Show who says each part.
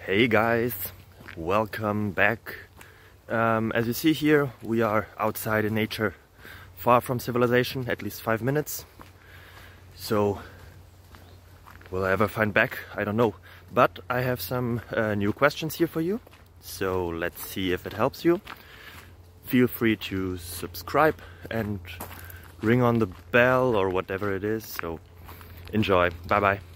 Speaker 1: Hey guys, welcome back. As you see here, we are outside in nature, far from civilization, at least 5 minutes. So, will I ever find back? I don't know. But I have some new questions here for you. So let's see if it helps you. Feel free to subscribe and ring on the bell or whatever it is. So enjoy. Bye bye.